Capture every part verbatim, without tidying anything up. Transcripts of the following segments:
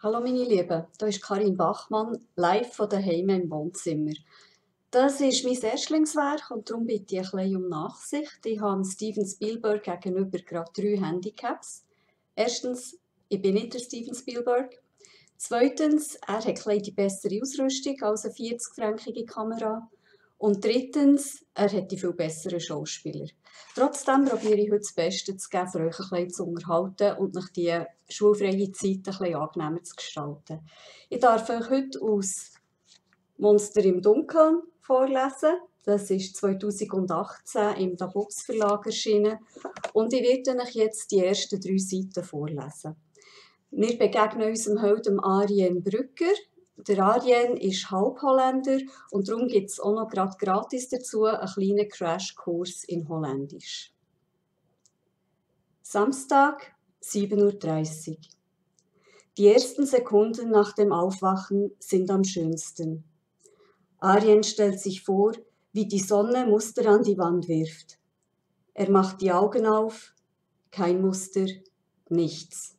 Hallo meine Lieben, hier ist Karin Bachmann, live von daheim im Wohnzimmer. Das ist mein Erstlingswerk und darum bitte ich ein bisschen um Nachsicht. Ich habe Steven Spielberg gegenüber gerade drei Handicaps. Erstens, ich bin nicht der Steven Spielberg. Zweitens, er hat ein bisschen die bessere Ausrüstung als eine vierzig-fränkige Kamera. Und drittens, er hat die viel besseren Schauspieler. Trotzdem probiere ich heute das Beste zu geben, für euch ein bisschen zu unterhalten und nach die schulfreie Zeit ein bisschen angenehmer zu gestalten. Ich darf euch heute aus Monster im Dunkeln vorlesen. Das ist zweitausendachtzehn im Dabux Verlag erschienen. Und ich werde euch jetzt die ersten drei Seiten vorlesen. Wir begegnen unserem Helden Arjen Brügger. Der Arjen ist Halbholländer und darum gibt es auch noch gerade gratis dazu einen kleinen Crashkurs in Holländisch. Samstag, sieben Uhr dreißig. Die ersten Sekunden nach dem Aufwachen sind am schönsten. Arjen stellt sich vor, wie die Sonne Muster an die Wand wirft. Er macht die Augen auf, kein Muster, nichts.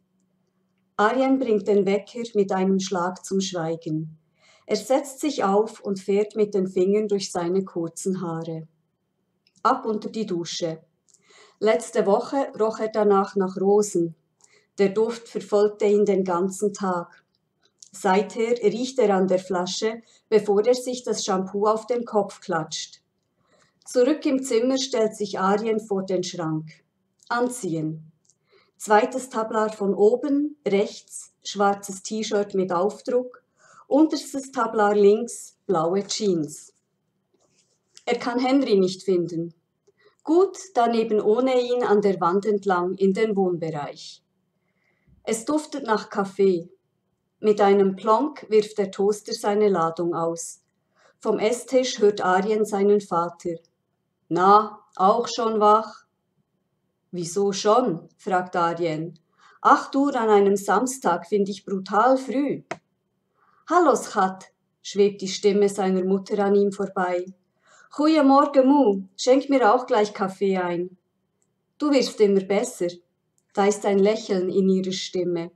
Arjen bringt den Wecker mit einem Schlag zum Schweigen. Er setzt sich auf und fährt mit den Fingern durch seine kurzen Haare. Ab unter die Dusche. Letzte Woche roch er danach nach Rosen. Der Duft verfolgte ihn den ganzen Tag. Seither riecht er an der Flasche, bevor er sich das Shampoo auf den Kopf klatscht. Zurück im Zimmer stellt sich Arjen vor den Schrank. Anziehen. Zweites Tablar von oben, rechts, schwarzes T-Shirt mit Aufdruck, unterstes Tablar links, blaue Jeans. Er kann Henry nicht finden. Gut, daneben ohne ihn an der Wand entlang in den Wohnbereich. Es duftet nach Kaffee. Mit einem Plonk wirft der Toaster seine Ladung aus. Vom Esstisch hört Arjen seinen Vater. Na, auch schon wach? Wieso schon? Fragt Arjen. Acht Uhr an einem Samstag finde ich brutal früh. Hallo, Schat, schwebt die Stimme seiner Mutter an ihm vorbei. Goeie Morgen, Mu, schenk mir auch gleich Kaffee ein. Du wirst immer besser. Da ist ein Lächeln in ihrer Stimme.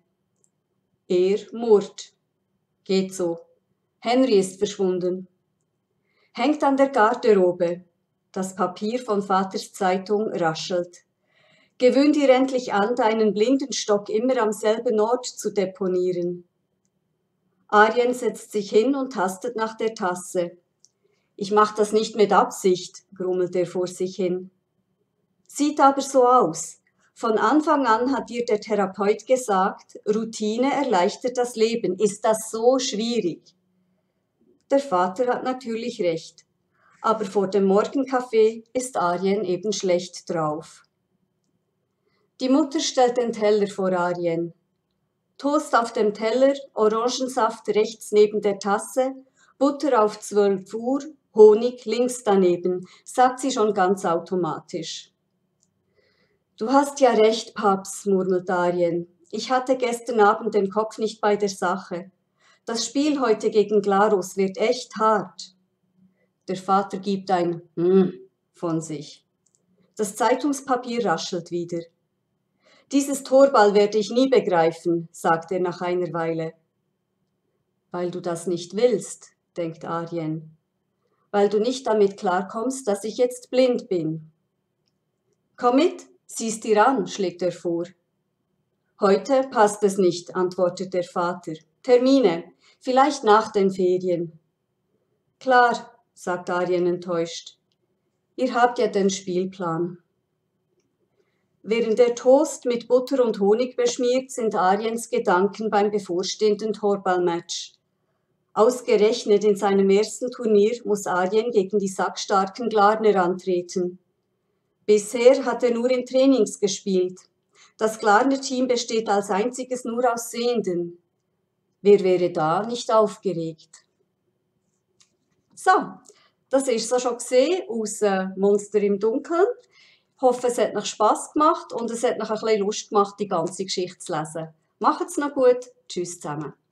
Er murrt. Geht so. Henry ist verschwunden. Hängt an der Garderobe. Das Papier von Vaters Zeitung raschelt. Gewöhn dir endlich an, deinen Blindenstock immer am selben Ort zu deponieren. Arjen setzt sich hin und tastet nach der Tasse. Ich mach das nicht mit Absicht, grummelt er vor sich hin. Sieht aber so aus. Von Anfang an hat dir der Therapeut gesagt, Routine erleichtert das Leben. Ist das so schwierig? Der Vater hat natürlich recht. Aber vor dem Morgenkaffee ist Arjen eben schlecht drauf. Die Mutter stellt den Teller vor Arjen. Toast auf dem Teller, Orangensaft rechts neben der Tasse, Butter auf zwölf Uhr, Honig links daneben, sagt sie schon ganz automatisch. Du hast ja recht, Paps, murmelt Arjen. Ich hatte gestern Abend den Kopf nicht bei der Sache. Das Spiel heute gegen Glarus wird echt hart. Der Vater gibt ein Hm von sich. Das Zeitungspapier raschelt wieder. Dieses Torball werde ich nie begreifen, sagt er nach einer Weile. Weil du das nicht willst, denkt Arjen. Weil du nicht damit klarkommst, dass ich jetzt blind bin. Komm mit, sieh's dir an, schlägt er vor. Heute passt es nicht, antwortet der Vater. Termine, vielleicht nach den Ferien. Klar, sagt Arjen enttäuscht. Ihr habt ja den Spielplan. Während der Toast mit Butter und Honig beschmiert, sind Arjens Gedanken beim bevorstehenden Torballmatch. Ausgerechnet in seinem ersten Turnier muss Arjen gegen die sackstarken Glarner antreten. Bisher hat er nur in Trainings gespielt. Das Glarner-Team besteht als einziges nur aus Sehenden. Wer wäre da nicht aufgeregt? So, das ist so schon gesehen aus äh, Monster im Dunkeln. Ich hoffe, es hat euch Spass gemacht und es hat euch ein bisschen Lust gemacht, die ganze Geschichte zu lesen. Macht's noch gut. Tschüss zusammen.